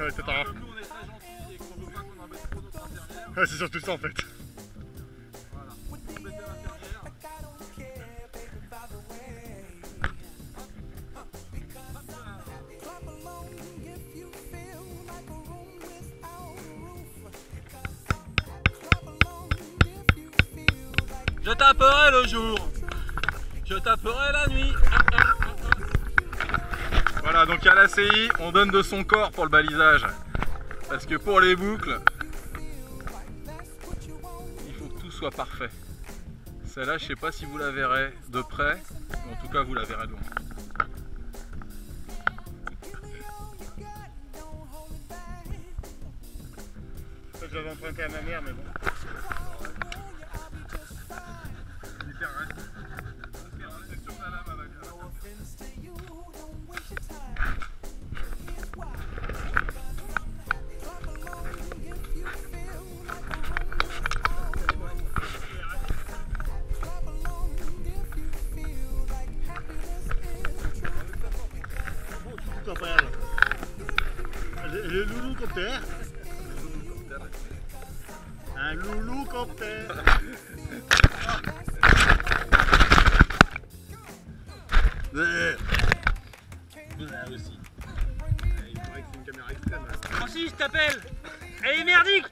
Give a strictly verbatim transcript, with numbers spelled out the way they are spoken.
et cetera. Comme nous on est très gentils et qu'on veut pas qu'on embête trop notre infirmière. Ouais, c'est surtout ça en fait. Voilà, embêter l'infirmière. Je taperai le jour, je taperai la nuit. Voilà, donc à l'A C I, on donne de son corps pour le balisage. Parce que pour les boucles, il faut que tout soit parfait. Celle-là, je sais pas si vous la verrez de près, mais en tout cas, vous la verrez de loin. Je l'avais emprunté à ma mère, mais bon. Le, le loulou-coptère. Un loulou-coptère. Là aussi. Il faudrait que c'est une caméra extrême. Francis, je t'appelle. Elle est merdique.